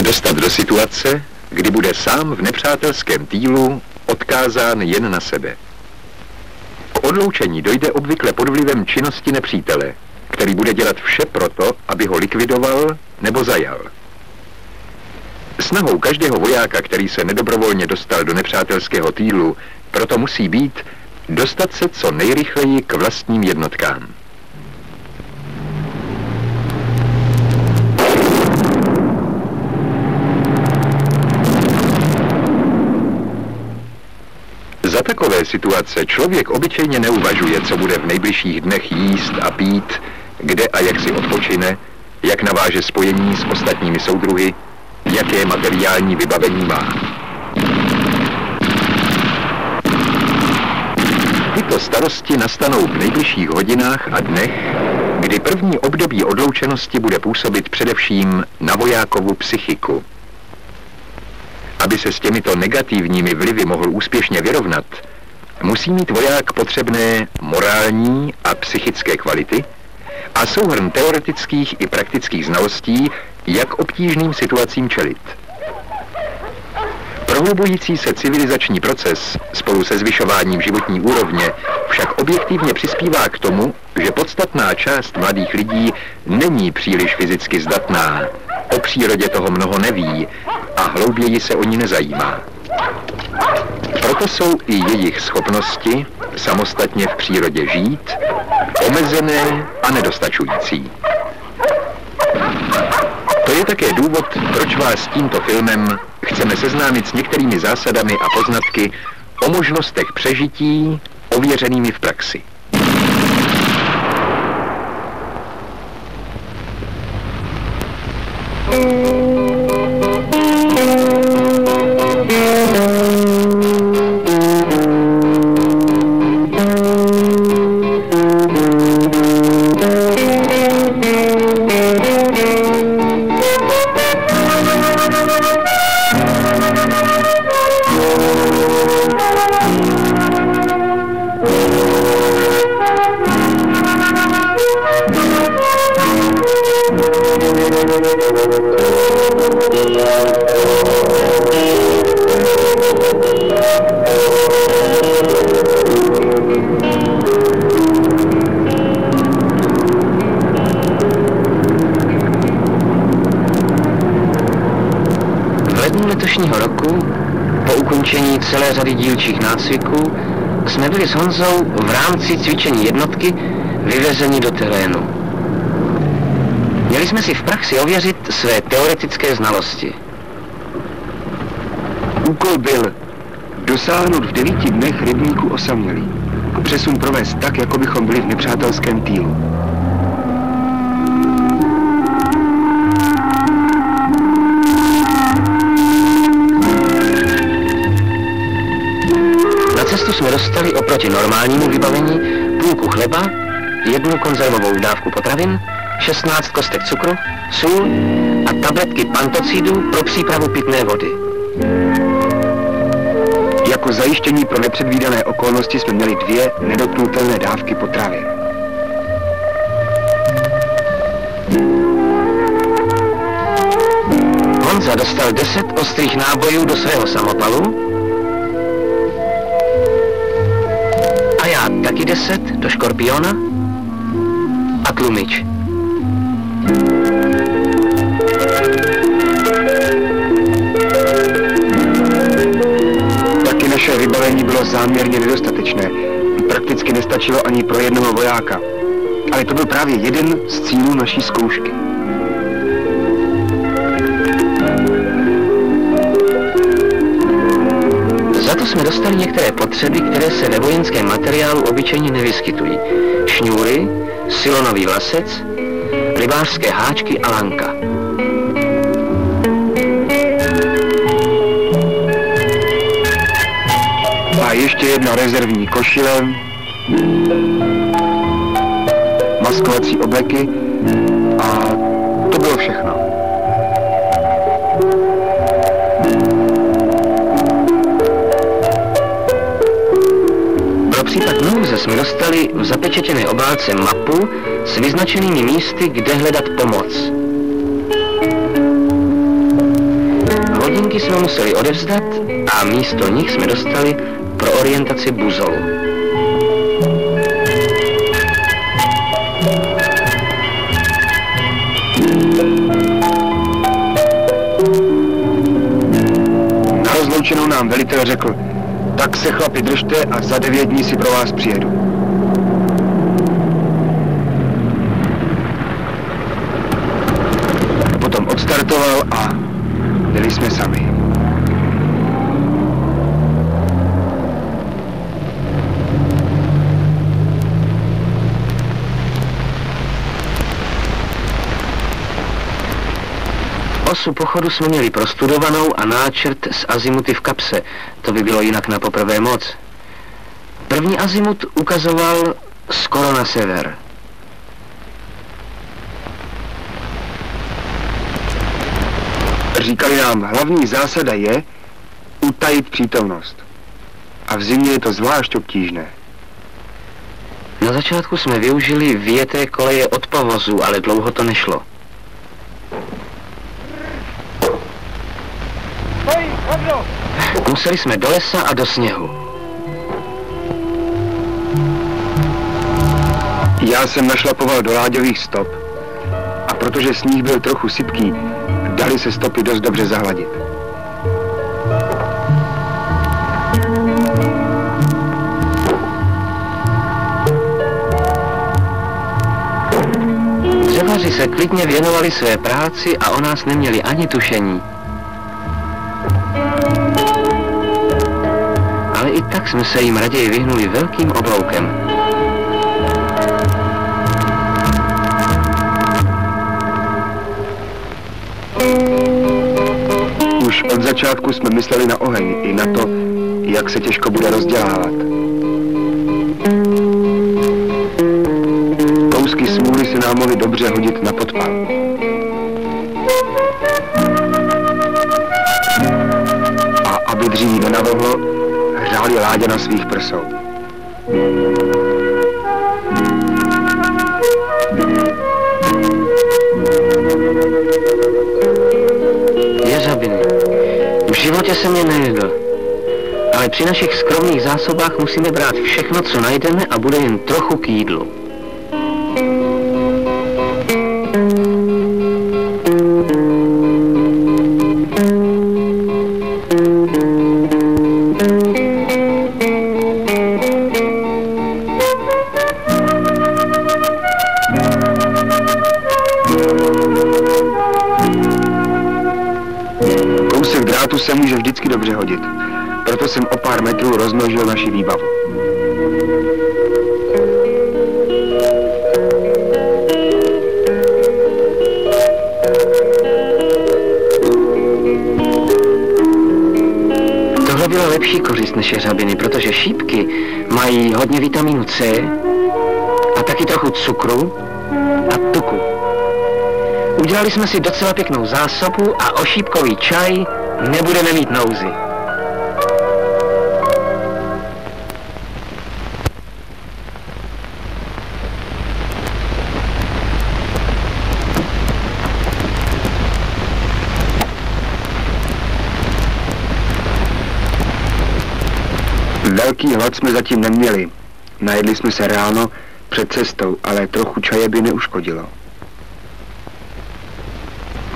dostat do situace, kdy bude sám v nepřátelském týlu odkázán jen na sebe. K odloučení dojde obvykle pod vlivem činnosti nepřítele, který bude dělat vše proto, aby ho likvidoval nebo zajal. Snahou každého vojáka, který se nedobrovolně dostal do nepřátelského týlu, proto musí být dostat se co nejrychleji k vlastním jednotkám. Za takové situace člověk obyčejně neuvažuje, co bude v nejbližších dnech jíst a pít, kde a jak si odpočine, jak naváže spojení s ostatními soudruhy, jaké materiální vybavení má. Tyto starosti nastanou v nejbližších hodinách a dnech, kdy první období odloučenosti bude působit především na vojákovu psychiku. Aby se s těmito negativními vlivy mohl úspěšně vyrovnat, musí mít voják potřebné morální a psychické kvality a souhrn teoretických i praktických znalostí, jak obtížným situacím čelit. Prohlubující se civilizační proces spolu se zvyšováním životní úrovně však objektivně přispívá k tomu, že podstatná část mladých lidí není příliš fyzicky zdatná, o přírodě toho mnoho neví a hlouběji se o ní nezajímá. Proto jsou i jejich schopnosti samostatně v přírodě žít omezené a nedostačující. To je také důvod, proč vás s tímto filmem chceme seznámit s některými zásadami a poznatky o možnostech přežití ověřenými v praxi. Letošního roku, po ukončení celé řady dílčích nácviků, jsme byli s Honzou v rámci cvičení jednotky vyvezeni do terénu. Měli jsme si v praxi ověřit své teoretické znalosti. Úkol byl dosáhnout v 9 dnech rybníku osamělý a přesun provést tak, jako bychom byli v nepřátelském týlu. Na cestu jsme dostali oproti normálnímu vybavení půlku chleba, 1 konzervovou dávku potravin, 16 kostek cukru, sůl a tabletky pantocidu pro přípravu pitné vody. Jako zajištění pro nepředvídané okolnosti jsme měli 2 nedotknutelné dávky potravy. Honza dostal 10 ostrých nábojů do svého samopalu a já taky 10 do škorpiona a tlumič. Taky naše vybavení bylo záměrně nedostatečné. Prakticky nestačilo ani pro jednoho vojáka. Ale to byl právě jeden z cílů naší zkoušky. Za to jsme dostali některé potřeby, které se ve vojenském materiálu obyčejně nevyskytují. Šňůry, silonový vlasec, rybářské háčky a lanka. A ještě jedna rezervní košile, maskovací obleky a to bylo všechno. Pro případ nouze jsme dostali v zapečetěné obálce mapu s vyznačenými místy, kde hledat pomoc. Hodinky jsme museli odevzdat a místo nich jsme dostali pro orientaci buzolu. Na rozloučenou nám velitel řekl: tak se chlapi držte a za 9 dní si pro vás přijedu. Potom odstartoval a byli jsme sami. Osu pochodu jsme měli prostudovanou a náčrt z azimuty v kapse. To by bylo jinak na poprvé moc. První azimut ukazoval skoro na sever. Říkali nám, hlavní zásada je utajit přítomnost. A v zimě je to zvlášť obtížné. Na začátku jsme využili vyjeté koleje od povozu, ale dlouho to nešlo. Museli jsme do lesa a do sněhu. Já jsem našlapoval do láďových stop a protože sníh byl trochu sypký, dali se stopy dost dobře zahladit. Dřevaři se klidně věnovali své práci a o nás neměli ani tušení. Ale i tak jsme se jim raději vyhnuli velkým obloukem. Už od začátku jsme mysleli na oheň i na to, jak se těžko bude rozdělávat. Kousky smůly se nám mohly dobře hodit na podpal. A aby dříví nenavohlo, hřáli Láďa na svých prsou. Jeřabiny. V životě jsem je nejedl. Ale při našich skromných zásobách musíme brát všechno, co najdeme a bude jen trochu k jídlu. Kousek drátu se může vždycky dobře hodit. Proto jsem o pár metrů rozmnožil naši výbavu. Tohle byla lepší kořist než jeřabiny, protože šípky mají hodně vitamínu C a taky trochu cukru a tuku. Udělali jsme si docela pěknou zásobu a o šípkový čaj nebudeme mít nouzy. Velký hlad jsme zatím neměli. Najedli jsme se ráno před cestou, ale trochu čaje by neuškodilo.